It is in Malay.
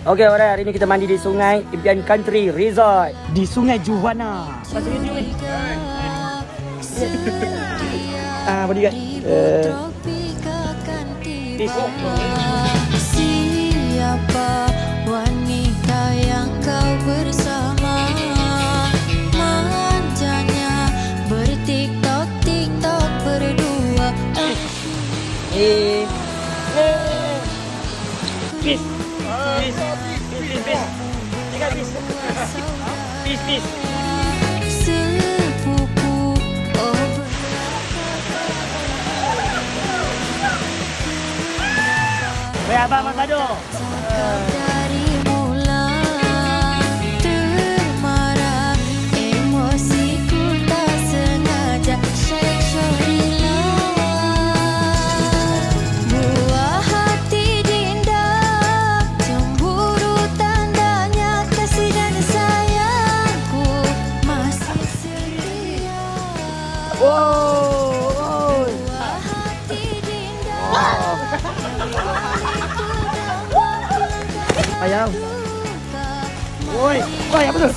Okey, alright, hari ni kita mandi di Sungai Impian Country Resort di Sungai Juvana. Bodyguard. Siapa wanita yang kau bersama? Manjanya bertiktok berdua. Please. Sepupu Abang Masado. dari mula termarah, emosiku tak sengaja buah hati dinda, cemburu tandanya, kasih dan sayangku masih setia. Buah hati dinda. Ayam. Woi, apa tu?